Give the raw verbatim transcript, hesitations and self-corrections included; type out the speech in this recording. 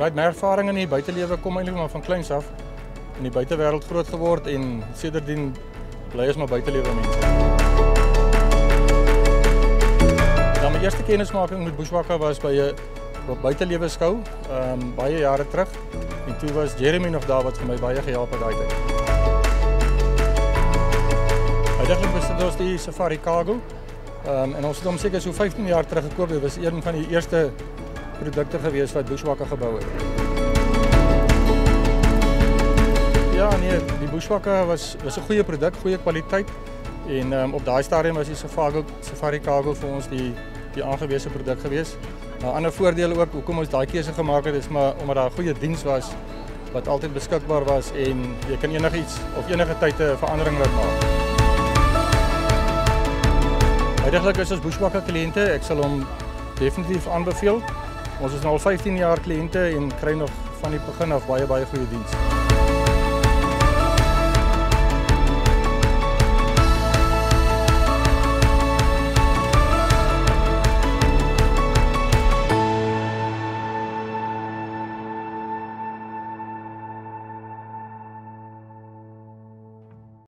Right, my ervaring in die buitelewe kom eintlik maar van kleins af. In die buitewêreld groot geword en sedertdien bly ons maar buitelewe mense. Ja, my eerste kennismaking met Bushwakka was by 'n buitelewe skou, um, baie jare terug. En toe was Jeremy nog daar wat vir my baie gehelp het daai tyd. Uiteindelik besit ons die Safari Cargo. Um, en ons het hom seker so vyftien jaar terug gekoop. Dit was een van die eerste produkte gewees wat Bushwakka gebou het. Ja, nee, die Bushwakka was was 'n goeie produk, goeie kwaliteit. En um, op daai stadium was die Safari, Safari Cargo vir ons die die aangewese produk gewees. 'n Ander voordeel ook hoekom ons daai keuse gemaak het is maar omdat daar 'n goeie diens was wat altyd beskikbaar was en jy kan enigiets of enige tyd 'n verandering laat maak. Uiteindelik is ons Bushwakka kliënte, ek sal hom definitief aanbeveel. Ons is nou al vyftien jaar kliënte en kry nog van die begin af baie baie goeie diens.